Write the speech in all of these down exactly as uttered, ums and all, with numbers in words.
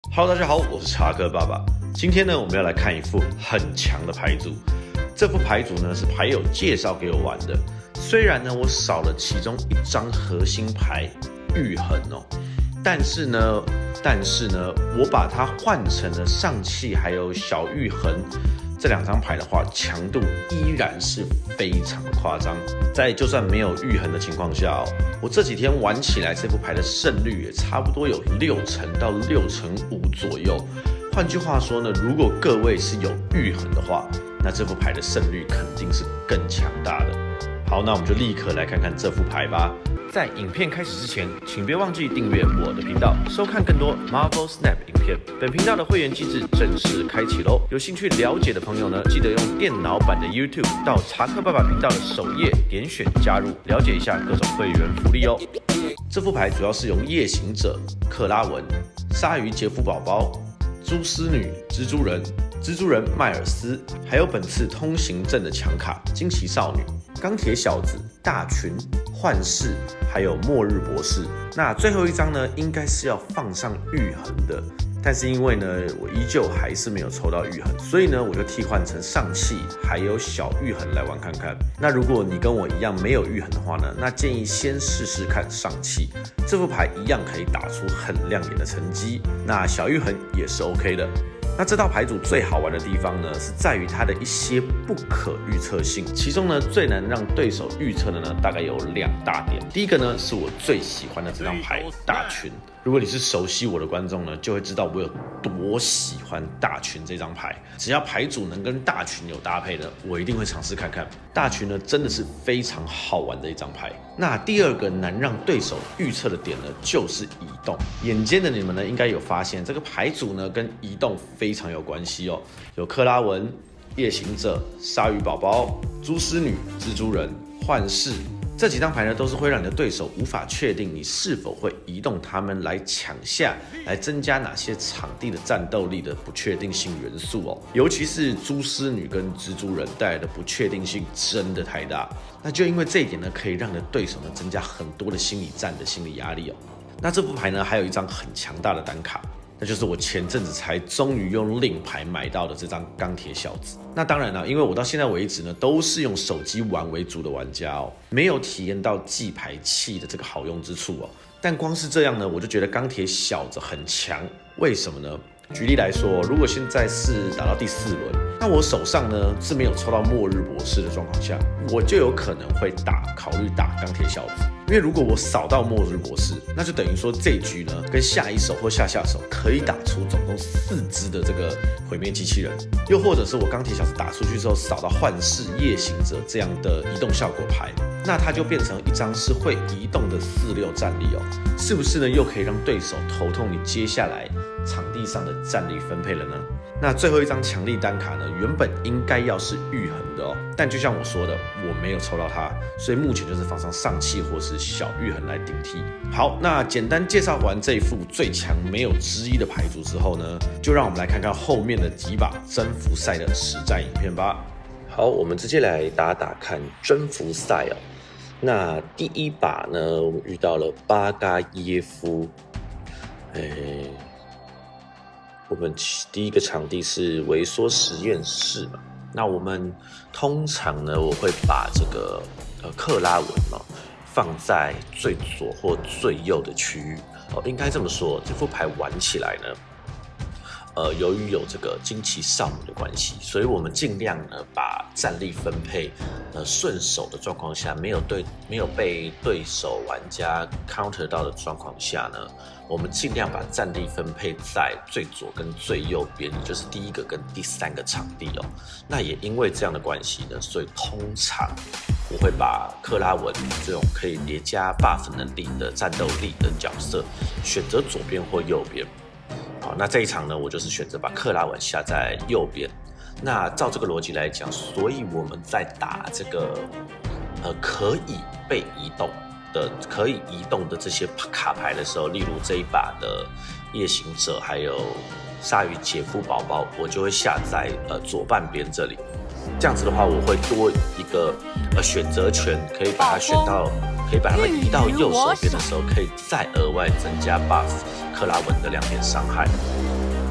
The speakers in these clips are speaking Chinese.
Hello， 大家好，我是查克爸爸。今天呢，我们要来看一副很强的牌组。这副牌组呢是牌友介绍给我玩的。虽然呢我少了其中一张核心牌玉衡哦，但是呢，但是呢，我把它换成了上气还有小玉衡这两张牌的话，强度依然是非常的夸张。在就算没有玉衡的情况下哦，我这几天玩起来这副牌的胜率也差不多有六成到六成五左右。换句话说呢，如果各位是有玉衡的话，那这副牌的胜率肯定是更强大的。好，那我们就立刻来看看这副牌吧。在影片开始之前，请别忘记订阅我的频道，收看更多 Marvel Snap 影片。本频道的会员机制正式开启喽！有兴趣了解的朋友呢，记得用电脑版的 YouTube 到查克爸爸频道的首页点选加入，了解一下各种会员福利哦。这副牌主要是用夜行者、克拉文、鲨鱼杰夫宝宝、蛛丝女、蜘蛛人、蜘蛛人迈尔斯，还有本次通行证的强卡惊奇少女、钢铁小子、大群、幻视，还有末日博士。那最后一张呢，应该是要放上玉衡的，但是因为呢，我依旧还是没有抽到玉衡，所以呢，我就替换成上气还有小玉衡来玩看看。那如果你跟我一样没有玉衡的话呢，那建议先试试看上气，这副牌一样可以打出很亮眼的成绩。那小玉衡也是 OK 的。那这套牌组最好玩的地方呢，是在于它的一些不可预测性。其中呢，最难让对手预测的呢，大概有两大点。第一个呢，是我最喜欢的这张牌大群。如果你是熟悉我的观众呢，就会知道我有多喜欢大群这张牌。只要牌组能跟大群有搭配的，我一定会尝试看看。大群呢，真的是非常好玩的一张牌。那第二个难让对手预测的点呢，就是移动。眼尖的你们呢，应该有发现这个牌组呢，跟移动非常有关系哦。有克拉文、夜行者、鲨鱼宝宝、蛛丝女、蜘蛛人、幻视。这几张牌呢，都是会让你的对手无法确定你是否会移动他们来抢下，来增加哪些场地的战斗力的不确定性元素哦。尤其是蛛丝女跟蜘蛛人带来的不确定性真的太大，那就因为这一点呢，可以让你的对手呢增加很多的心理战的心理压力哦。那这副牌呢，还有一张很强大的单卡。那就是我前阵子才终于用令牌买到的这张钢铁小子。那当然了，因为我到现在为止呢，都是用手机玩为主的玩家哦，没有体验到记牌器的这个好用之处哦。但光是这样呢，我就觉得钢铁小子很强。为什么呢？举例来说，如果现在是打到第四轮，那我手上呢是没有抽到末日博士的状况下，我就有可能会打考虑打钢铁小子。因为如果我扫到末日博士，那就等于说这一局呢，跟下一手或下下手可以打出总共四只的这个毁灭机器人，又或者是我钢铁小子打出去之后扫到幻视、夜行者这样的移动效果牌，那它就变成一张是会移动的四六战力哦，是不是呢？又可以让对手头痛你接下来场地上的战力分配了呢？那最后一张强力单卡呢，原本应该要是玉衡的哦，但就像我说的，我没有抽到它，所以目前就是放上上气或是小玉衡来顶替。好，那简单介绍完这一副最强没有之一的牌组之后呢，就让我们来看看后面的几把征服赛的实战影片吧。好，我们直接来打打看征服赛哦。那第一把呢，我们遇到了巴嘎耶夫，诶。我们第一个场地是微缩实验室嘛，那我们通常呢，我会把这个呃克拉文哦放在最左或最右的区域哦，应该这么说，这副牌玩起来呢，呃，由于有这个惊奇少女的关系，所以我们尽量呢把战力分配呃顺手的状况下，没有对没有被对手玩家 counter 到的状况下呢，我们尽量把战力分配在最左跟最右边，也就是第一个跟第三个场地哦。那也因为这样的关系呢，所以通常我会把克拉文这种可以叠加 buff 能力的战斗力的角色选择左边或右边。好，那这一场呢，我就是选择把克拉文下在右边。那照这个逻辑来讲，所以我们在打这个呃可以被移动的、可以移动的这些卡牌的时候，例如这一把的夜行者，还有鲨鱼杰夫宝宝，我就会下在呃左半边这里。这样子的话，我会多一个呃选择权，可以把它选到，可以把它们移到右手边的时候，可以再额外增加 buff 克拉文的两点伤害。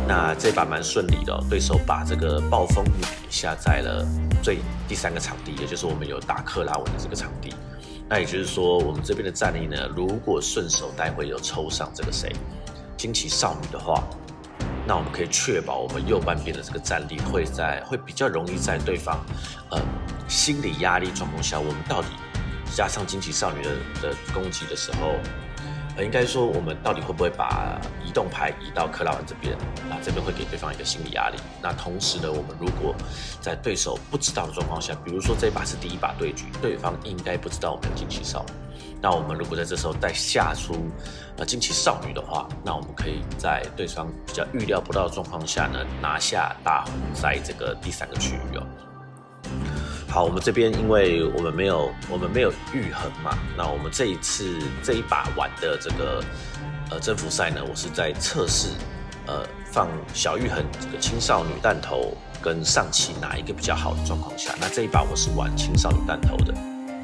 那这把蛮顺利的、哦，对手把这个暴风女下在了最第三个场地，也就是我们有打克拉文的这个场地。那也就是说，我们这边的战力呢，如果顺手待会有抽上这个谁惊奇少女的话，那我们可以确保我们右半边的这个战力会在会比较容易在对方呃心理压力状况下，我们到底加上惊奇少女的的攻击的时候。呃，应该说，我们到底会不会把移动牌移到克拉文这边？那这边会给对方一个心理压力。那同时呢，我们如果在对手不知道的状况下，比如说这一把是第一把对局，对方应该不知道我们有惊奇少女。那我们如果在这时候再下出呃惊奇少女的话，那我们可以在对方比较预料不到的状况下呢，拿下大红在这个第三个区域哦。好，我们这边因为我们没有我们没有玉衡嘛，那我们这一次这一把玩的这个呃征服赛呢，我是在测试呃放小玉衡这个青少女弹头跟上期哪一个比较好的状况下，那这一把我是玩青少女弹头的。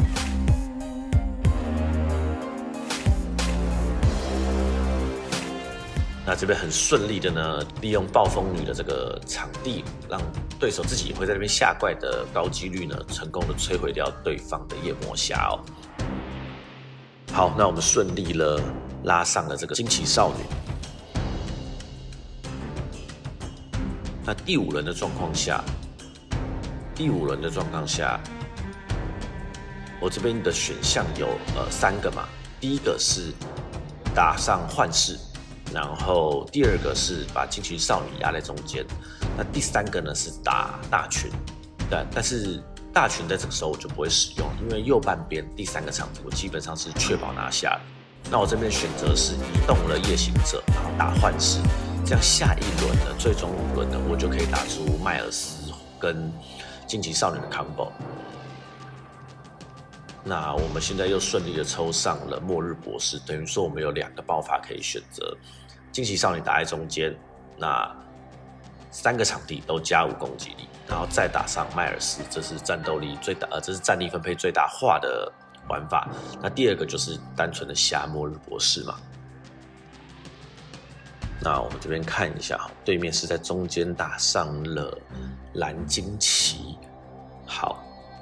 那这边很顺利的呢，利用暴风女的这个场地，让对手自己会在这边下怪的高几率呢，成功的摧毁掉对方的夜魔侠哦。好，那我们顺利了拉上了这个惊奇少女。那第五轮的状况下，第五轮的状况下，我这边的选项有呃三个嘛，第一个是打上幻视。然后第二个是把惊奇少女压在中间，那第三个呢是打大群，但但是大群在这个时候我就不会使用，因为右半边第三个场地我基本上是确保拿下的。那我这边选择是移动了夜行者，然后打幻视，这样下一轮的最终五轮呢，我就可以打出迈尔斯跟惊奇少女的 combo。那我们现在又顺利的抽上了末日博士，等于说我们有两个爆发可以选择。惊奇少女打在中间，那三个场地都加五攻击力，然后再打上迈尔斯，这是战斗力最大，呃，这是战力分配最大化的玩法。那第二个就是单纯的下末日博士嘛。那我们这边看一下，对面是在中间打上了蓝惊奇，好。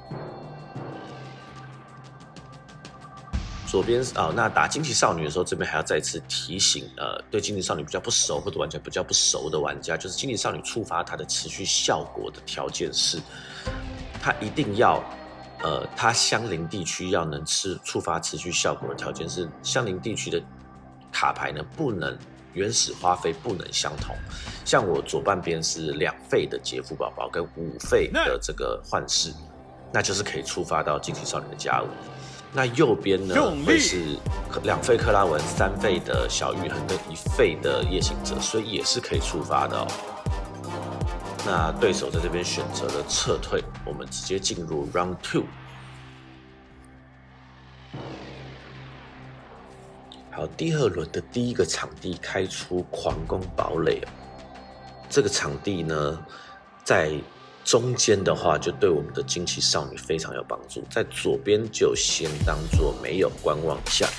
左边啊、哦，那打惊奇少女的时候，这边还要再次提醒，呃，对惊奇少女比较不熟或者玩家比较不熟的玩家，就是惊奇少女触发它的持续效果的条件是，它一定要，呃，它相邻地区要能吃触发持续效果的条件是，相邻地区的卡牌呢不能原始花费不能相同。像我左半边是两费的杰夫宝宝跟五费的这个幻视，那就是可以触发到惊奇少女的加五。那右边呢会是两费克拉文、三费的小玉衡跟一费的夜行者，所以也是可以触发的哦。那对手在这边选择了撤退，我们直接进入 Round Two。好，第二轮的第一个场地开出狂攻堡垒哦。这个场地呢，在中间的话，就对我们的惊奇少女非常有帮助。在左边就先当做没有观望一下。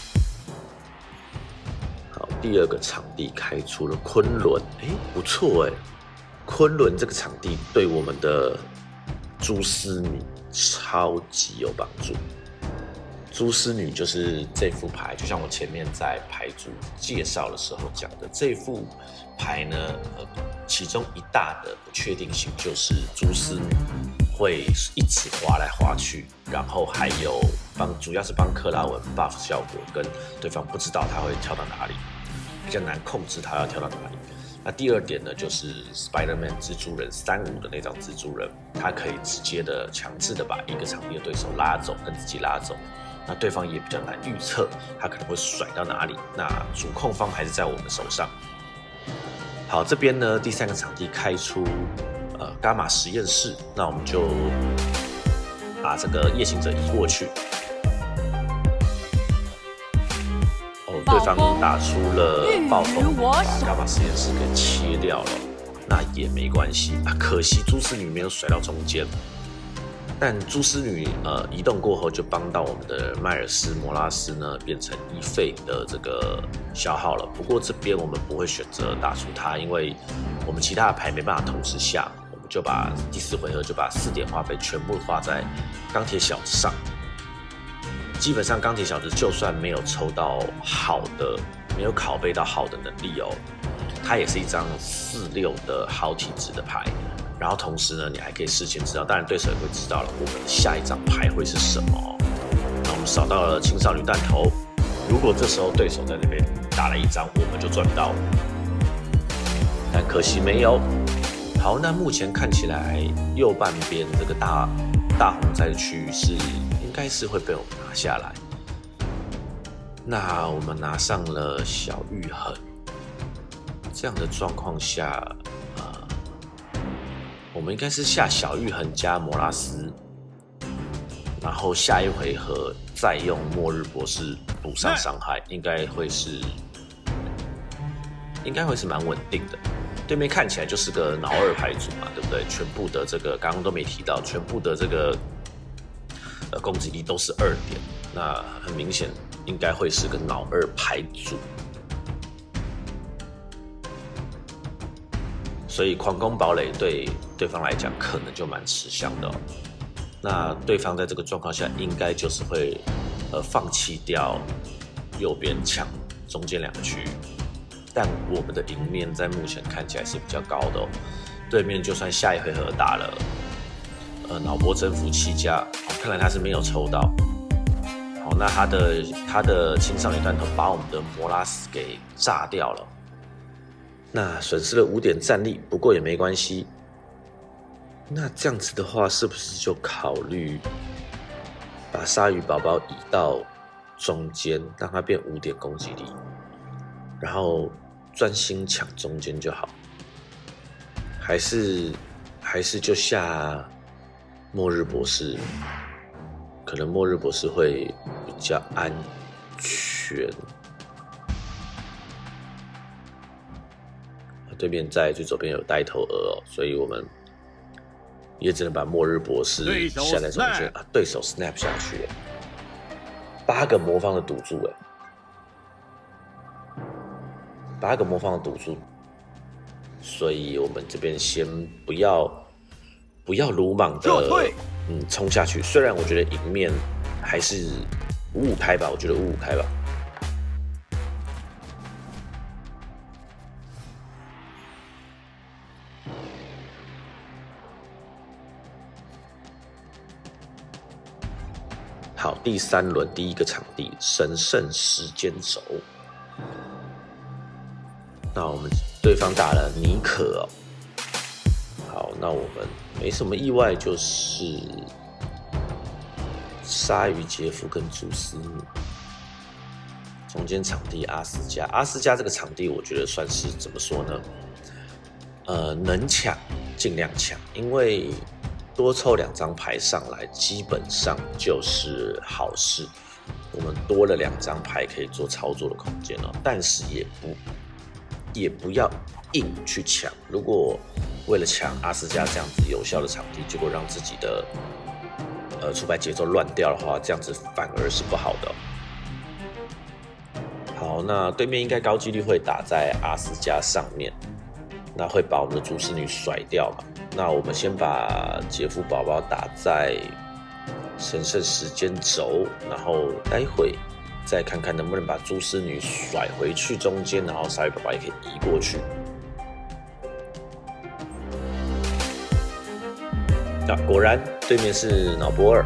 好，第二个场地开出了昆仑，哎，不错哎，昆仑这个场地对我们的蛛丝女超级有帮助。蛛丝女就是这副牌，就像我前面在牌组介绍的时候讲的，这副牌呢，呃，其中一大的不确定性就是蛛丝女会一直滑来滑去，然后还有帮主要是帮克拉文 buff 效果，跟对方不知道他会跳到哪里，比较难控制他要跳到哪里。那第二点呢，就是 Spider-Man 蜘蛛人三五的那张蜘蛛人，他可以直接的强制的把一个场地的对手拉走，跟自己拉走。那对方也比较难预测，他可能会甩到哪里。那主控方还是在我们手上。好，这边呢，第三个场地开出呃伽马实验室，那我们就把这个夜行者移过去。哦，对方打出了暴风雨，把伽马实验室给切掉了，那也没关系啊，可惜蛛丝女没有甩到中间。但蛛丝女呃移动过后，就帮到我们的迈尔斯摩拉斯呢变成一费的这个消耗了。不过这边我们不会选择打出它，因为我们其他的牌没办法同时下，我们就把第四回合就把四点花费全部花在钢铁小子上。基本上钢铁小子就算没有抽到好的，没有拷贝到好的能力哦，它也是一张四六的好体质的牌。然后同时呢，你还可以事先知道，当然对手也会知道了，我们的下一张牌会是什么哦。那我们扫到了青少女弹头，如果这时候对手在那边打了一张，我们就赚到，但可惜没有。好，那目前看起来右半边这个大大红灾的区域是应该是会被我们拿下来。那我们拿上了小玉衡，这样的状况下，呃，我们应该是下小玉衡加摩拉斯，然后下一回合再用末日博士补上伤害，应该会是，应该会是蛮稳定的。对面看起来就是个脑二牌组嘛，对不对？全部的这个刚刚都没提到，全部的这个呃攻击力都是二点，那很明显应该会是个脑二牌组，所以狂攻堡垒对对方来讲可能就蛮吃香的哦。那对方在这个状况下，应该就是会呃放弃掉右边抢中间两个区域。但我们的赢面在目前看起来是比较高的哦。对面就算下一回合打了，呃，脑波征服七加，哦，看来他是没有抽到。好，那他的他的青少年弹头把我们的摩拉斯给炸掉了，那损失了五点战力，不过也没关系。那这样子的话，是不是就考虑把鲨鱼宝宝移到中间，让它变五点攻击力，然后专心抢中间就好？还是还是就下末日博士？可能末日博士会比较安全。对面在最左边有带头鹅哦，所以我们也只能把末日博士下在中间啊。对手 snap 下去了，八个魔方的赌注哎，八个魔方的赌注，所以我们这边先不要不要鲁莽的嗯冲下去。虽然我觉得赢面还是五五开吧，我觉得五五开吧。好，第三轮第一个场地神圣时间轴。那我们对方打了尼可哦。好，那我们没什么意外，就是鲨鱼杰夫跟蛛丝女。中间场地阿斯加，阿斯加这个场地我觉得算是怎么说呢？呃，能抢尽量抢，因为多抽两张牌上来，基本上就是好事。我们多了两张牌可以做操作的空间哦，但是也不也不要硬去抢。如果为了抢阿斯加这样子有效的场地，结果让自己的呃出牌节奏乱掉的话，这样子反而是不好的哦。好，那对面应该高几率会打在阿斯加上面，那会把我们的蛛丝女甩掉嘛？那我们先把杰夫宝宝打在神圣时间轴，然后待会再看看能不能把蛛丝女甩回去中间，然后鲨鱼宝宝也可以移过去。啊，果然对面是脑波二。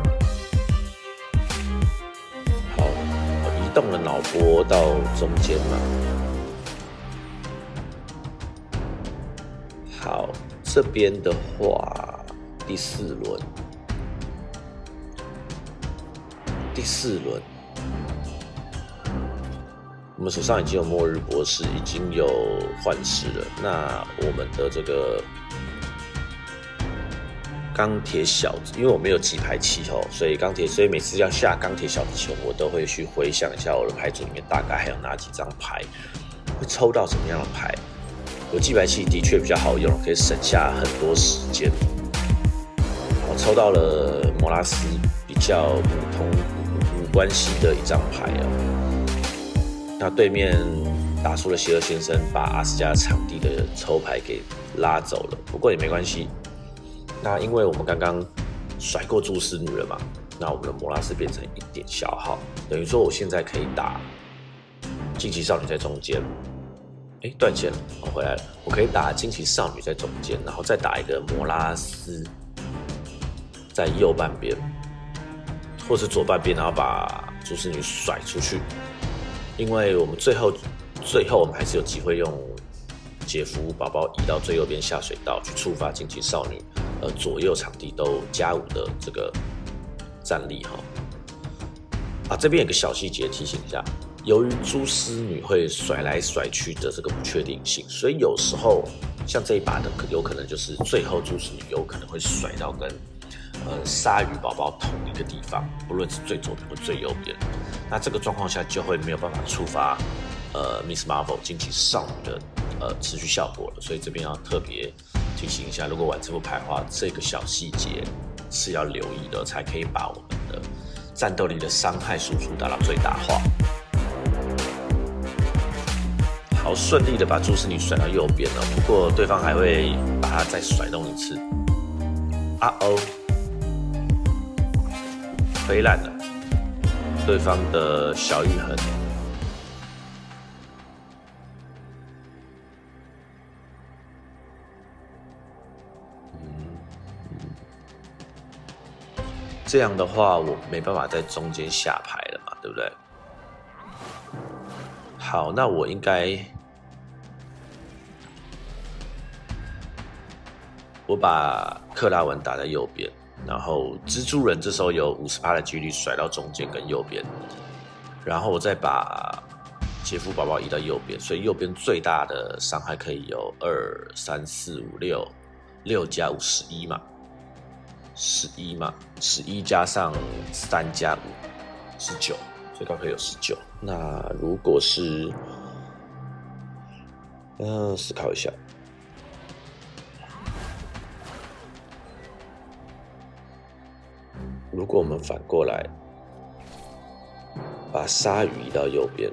好，移动了脑波到中间嘛。好。这边的话，第四轮，第四轮，我们手上已经有末日博士，已经有幻视了。那我们的这个钢铁小子，因为我没有几排气候，所以钢铁，所以每次要下钢铁小子前，我都会去回想一下我的牌组里面大概还有哪几张牌，会抽到什么样的牌。有记牌器的确比较好用，可以省下很多时间。我抽到了摩拉斯，比较普通无关系的一张牌哦。那对面打出了邪恶先生，把阿斯加场地的抽牌给拉走了。不过也没关系，那因为我们刚刚甩过蛛丝女了嘛，那我们的摩拉斯变成一点消耗，等于说我现在可以打惊奇少女在中间。哎，断线了，我回来了。我可以打惊奇少女在中间，然后再打一个摩拉斯在右半边，或是左半边，然后把蛛丝女甩出去。因为我们最后最后我们还是有机会用解符宝宝移到最右边下水道去触发惊奇少女，呃，左右场地都加五的这个战力哈。啊，这边有个小细节提醒一下。由于蛛丝女会甩来甩去的这个不确定性，所以有时候像这一把的有可能就是最后蛛丝女有可能会甩到跟呃鲨鱼宝宝同一个地方，不论是最左边或最右边。那这个状况下就会没有办法触发呃 Miss Marvel 惊奇少女的呃持续效果了。所以这边要特别提醒一下，如果玩这副牌的话，这个小细节是要留意的，才可以把我们的战斗力的伤害输出达到最大化。好顺利的把蛛丝女甩到右边了，不过对方还会把它再甩动一次。啊哦，飞烂了，对方的小玉痕。这样的话，我没办法在中间下牌了嘛，对不对？好，那我应该我把克拉文打在右边，然后蜘蛛人这时候有 百分之五十 的几率甩到中间跟右边，然后我再把杰夫宝宝移到右边，所以右边最大的伤害可以有二、三、四、五、六，六加五十一嘛，十一嘛，十一加上三加五，十九。最高可以有十九。那如果是，嗯、呃，思考一下，如果我们反过来把鲨鱼移到右边，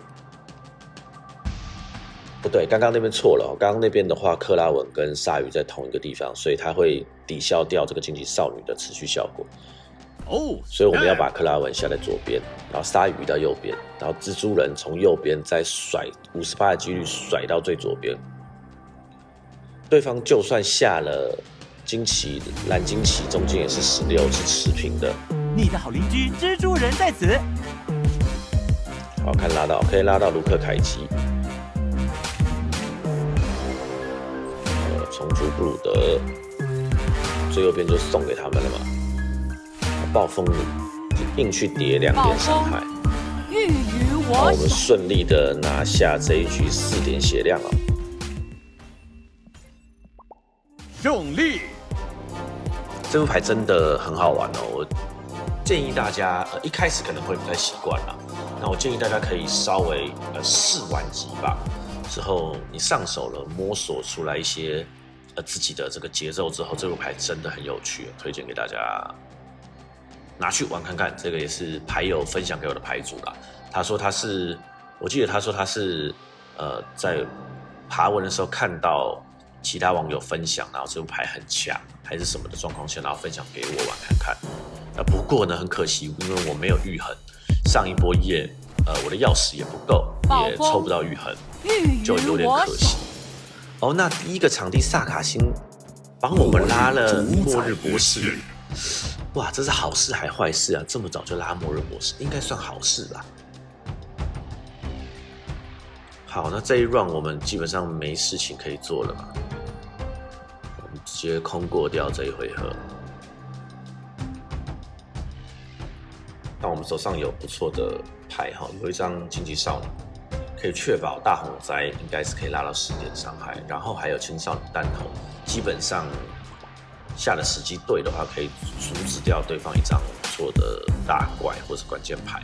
不对，刚刚那边错了。刚刚那边的话，克拉文跟鲨鱼在同一个地方，所以它会抵消掉这个惊奇少女的持续效果。哦，所以我们要把克拉文下在左边，然后鲨鱼移到右边，然后蜘蛛人从右边再甩 百分之五十 的几率甩到最左边。对方就算下了惊奇蓝惊奇，中间也是十六，是持平的。 你的好邻居蜘蛛人在此。 好看拉到，可以拉到卢克凯奇。呃，重组布鲁德，最右边就送给他们了嘛。暴风女硬去叠两点伤害， 欲与我好，我们顺利的拿下这一局四点血量了。 胜利！ 这副牌真的很好玩哦，我建议大家，呃，一开始可能会不太习惯啦，那我建议大家可以稍微呃试玩几把之后，你上手了，摸索出来一些呃自己的这个节奏之后，这副牌真的很有趣，推荐给大家。拿去玩看看，这个也是牌友分享给我的牌主啦。他说他是，我记得他说他是，呃，在爬文的时候看到其他网友分享，然后这副牌很强，还是什么的状况下，然后分享给我玩看看。呃，不过呢，很可惜，因为我没有玉痕，上一波也，呃，我的钥匙也不够，也抽不到玉痕，就有点可惜。哦，那第一个场地萨卡辛帮我们拉了末日博士。哇，这是好事还坏事啊？这么早就拉末日博士，应该算好事啦。好，那这一 round 我们基本上没事情可以做了嘛，我们直接空过掉这一回合。那我们手上有不错的牌哈，有一张惊奇少女，可以确保大洪灾应该是可以拉到十点伤害，然后还有青少女弹头，基本上。下的时机对的话，可以阻止掉对方一张不错的大怪或是关键牌。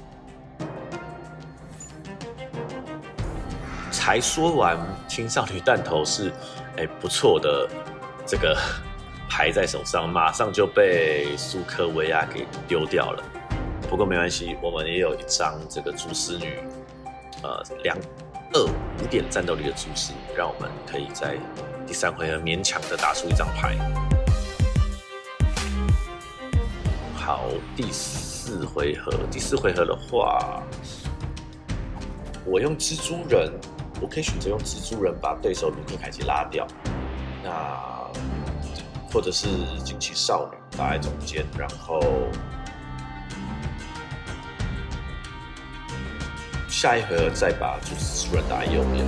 才说完青少女弹头是哎、欸、不错的这个牌在手上，马上就被苏科维亚给丢掉了。不过没关系，我们也有一张这个蛛丝女，呃两二五点战斗力的蛛丝，让我们可以在第三回合勉强的打出一张牌。好，第四回合，第四回合的话，我用蜘蛛人，我可以选择用蜘蛛人把对手卢克凯奇拉掉，那或者是惊奇少女打在中间，然后下一回合再把蜘蛛人打在右边，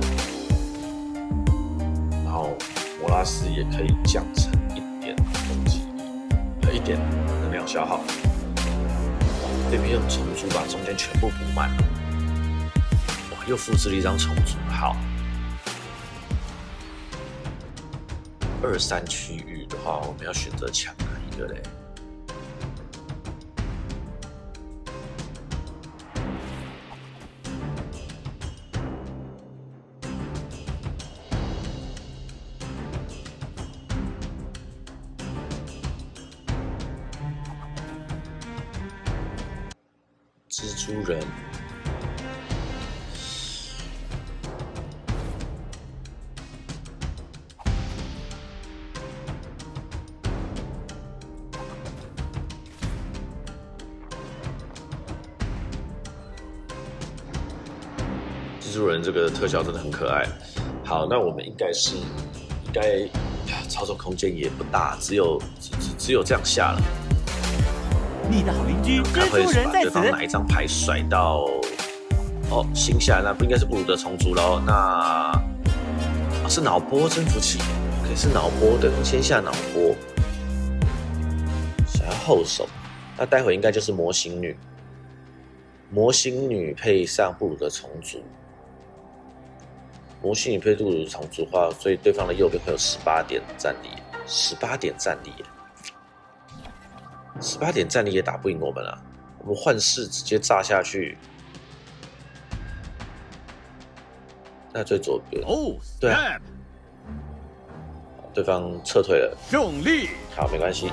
然后摩拉斯也可以降成一点攻击力，和一点能量消耗。对面用虫族把中间全部补满了，哇，又复制了一张虫族。好，二三区域的话，我们要选择抢哪一个嘞？蜘蛛人，蜘蛛人这个特效真的很可爱。好，那我们应该是应该操作空间也不大，只有只只只有这样下了。 你的好邻居蜘蛛人在此。 把对方哪一张牌甩到哦新下来，那不应该是布鲁的虫族喽？那啊、哦、是脑波征服器，可以是脑波，对方先下脑波，想要后手，那待会应该就是魔形女，魔形女配上布鲁的虫族，魔形女配布鲁的虫族的话，所以对方的右边会有十八点战力，十八点战力。十八点战力也打不赢我们了，我们幻视直接炸下去。那最左边哦， 对啊，对方撤退了， 胜利。 好，没关系。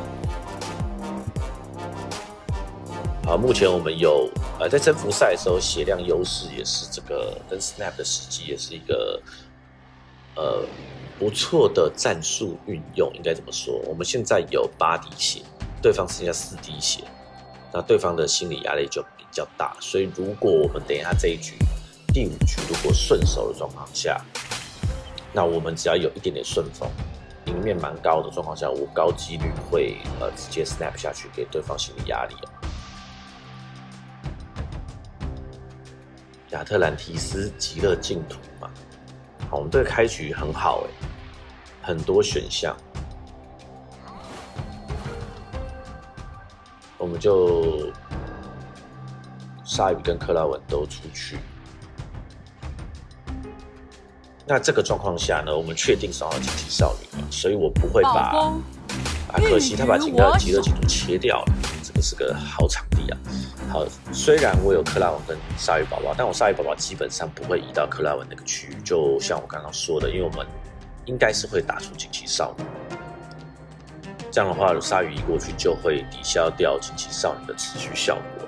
好，目前我们有呃在征服赛的时候血量优势也是这个跟 Snap 的时机也是一个呃不错的战术运用，应该怎么说？我们现在有八滴血。对方剩下四滴血，那对方的心理压力就比较大，所以如果我们等一下这一局第五局如果顺手的状况下，那我们只要有一点点顺风，赢面蛮高的状况下，我高几率会呃直接 snap 下去给对方心理压力哦。亚特兰提斯极乐净土嘛，好，我们这个开局很好哎，很多选项。我们就鲨鱼跟克拉文都出去。那这个状况下呢，我们确定手上有惊奇少女，所以我不会把啊，可惜他把极乐极乐净土切掉了，这个是个好场地啊。好，虽然我有克拉文跟鲨鱼宝宝，但我鲨鱼宝宝基本上不会移到克拉文那个区域，就像我刚刚说的，因为我们应该是会打出惊奇少女。这样的话，鲨鱼移过去就会抵消掉惊奇少女的持续效果。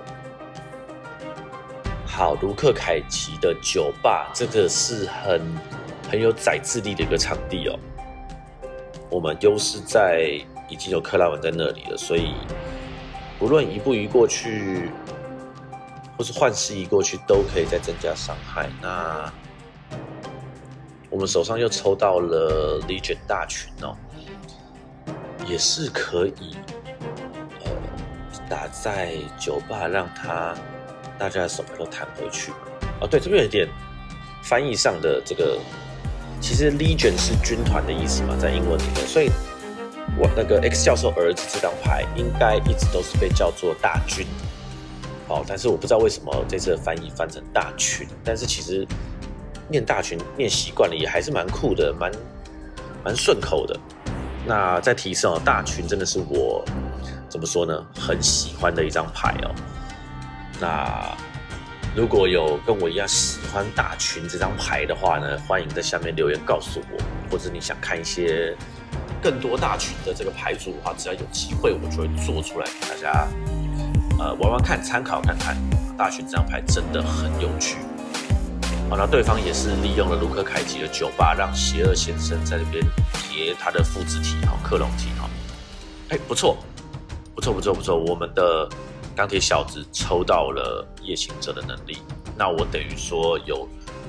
好，卢克凯奇的酒吧，这个是很很有宰制力的一个场地哦。我们优势在已经有克拉文在那里了，所以不论移不移过去，或是幻视移过去，都可以再增加伤害。那我们手上又抽到了 Legion 大群哦。也是可以，呃，打在酒吧，让他大家的手牌都弹回去。哦，对，这边有一点翻译上的这个，其实 Legion 是军团的意思嘛，在英文里面，所以我那个 X 教授儿子这张牌应该一直都是被叫做大军。哦，但是我不知道为什么这次的翻译翻成大群，但是其实念大群念习惯了，也还是蛮酷的，蛮蛮顺口的。那再提升哦，大群真的是我怎么说呢，很喜欢的一张牌哦。那如果有跟我一样喜欢大群这张牌的话呢，欢迎在下面留言告诉我，或者你想看一些更多大群的这个牌组的话，只要有机会我就会做出来给大家呃玩玩看，参考看看。大群这张牌真的很有趣。 好，那对方也是利用了卢克凯奇的酒吧，让邪恶先生在这边叠他的复制体，哈，克隆体，哈，哎，不错，不错，不错，不错，我们的钢铁小子抽到了夜行者的能力，那我等于说有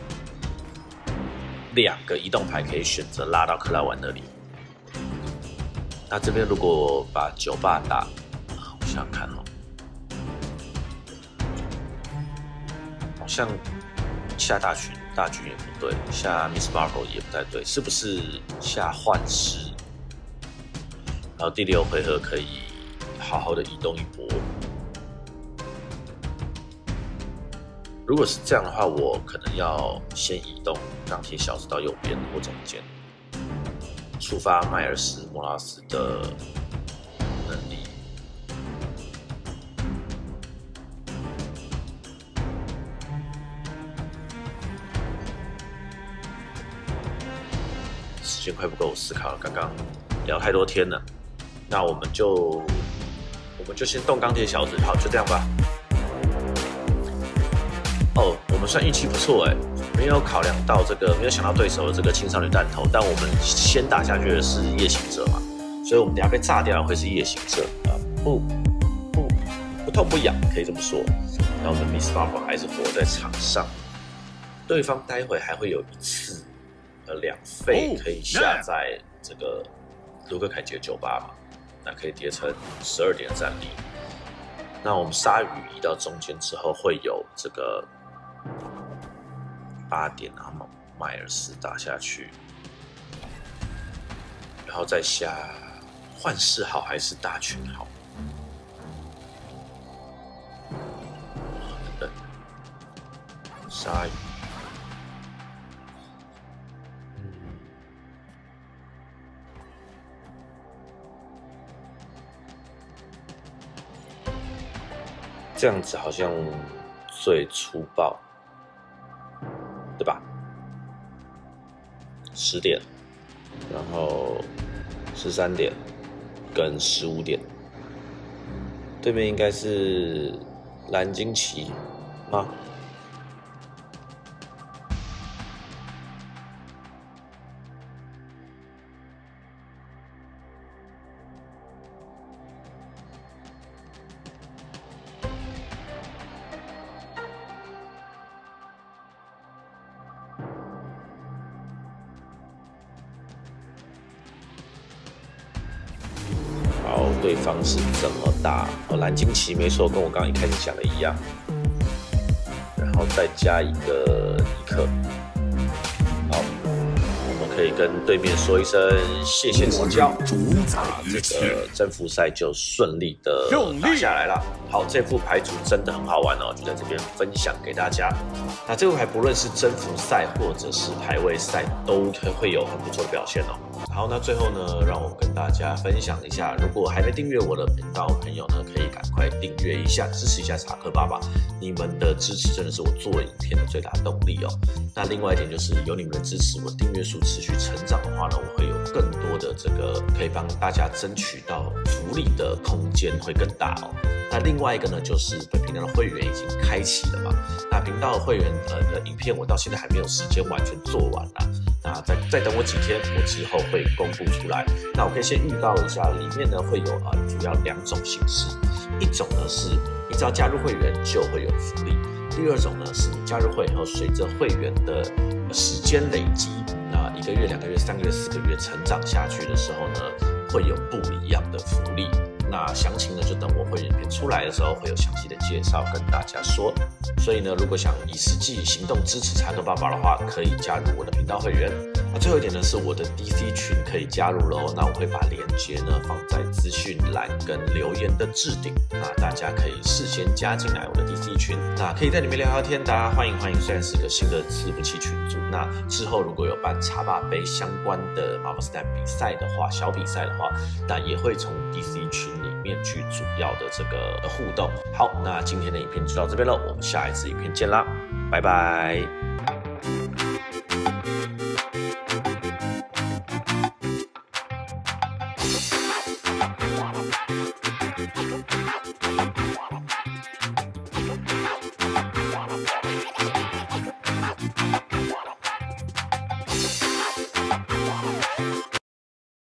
两个移动牌可以选择拉到克拉文那里。那这边如果把酒吧打，我想想看哦，好像下大群大军也不对，下 Miss Marvel 也不太对，是不是下幻视？然后第六回合可以好好的移动一波。如果是这样的话，我可能要先移动钢铁小子到右边或中间，触发迈尔斯·莫拉斯的能力。时间快不够我思考了，刚刚聊太多天了，那我们就我们就先动钢铁小子，好，就这样吧。哦，我们算运气不错哎，没有考量到这个，没有想到对手的这个青少年弹头，但我们先打下去的是夜行者嘛，所以我们等下被炸掉会是夜行者啊，不不不痛不痒，可以这么说。然后我们 Miss Marvel 还是活在场上，对方待会还会有一次呃两费可以下在这个卢克凯奇的酒吧嘛，那可以叠成十二点的战力。那我们鲨鱼移到中间之后会有这个。八点，然后迈尔斯打下去，然后再下幻视好还是大群好？等等，鲨鱼，嗯，这样子好像最粗暴。对吧？十点，然后十三点跟十五点，对面应该是蓝鲸旗吗？对方是怎么打？哦，蓝鲸旗没错，跟我刚刚一开始讲的一样。然后再加一个尼克。好，我们可以跟对面说一声谢谢指教。啊，这个征服赛就顺利的打下来了。好，这副牌组真的很好玩哦，就在这边分享给大家。那这副牌不论是征服赛或者是排位赛，都会有很不错的表现哦。好，那最后呢，让我跟大家分享一下，如果还没订阅我的频道的朋友呢，可以赶快订阅一下，支持一下查克爸爸。你们的支持真的是我做影片的最大动力哦。那另外一点就是，有你们的支持，我订阅数持续成长的话呢，我会有更多的这个可以帮大家争取到福利的空间会更大哦。那另外一个呢，就是本频道的会员已经开启了嘛。那频道的会员呃的影片，我到现在还没有时间完全做完啦。那再再等我几天，我之后会公布出来。那我可以先预告一下，里面呢会有呃主要两种形式，一种呢是你只要加入会员就会有福利，第二种呢是你加入会后，随着会员的时间累积，那一个月、两个月、三个月、四个月成长下去的时候呢，会有不一样的福利。那详情呢，就等我会员片出来的时候，会有详细的介绍跟大家说。所以呢，如果想以实际行动支持查克爸爸的话，可以加入我的频道会员。那最后一点呢，是我的 D C 群可以加入喽。那我会把链接呢放在资讯栏跟留言的置顶，那大家可以事先加进来我的 D C 群，那可以在里面聊聊天，大家欢迎欢迎。虽然是个新的伺服器群组，那之后如果有办茶爸杯相关的 Marvel Snap 比赛的话，小比赛的话，那也会从 D C 群里面去主要的这个互动。好，那今天的影片就到这边了，我们下一次影片见啦，拜拜。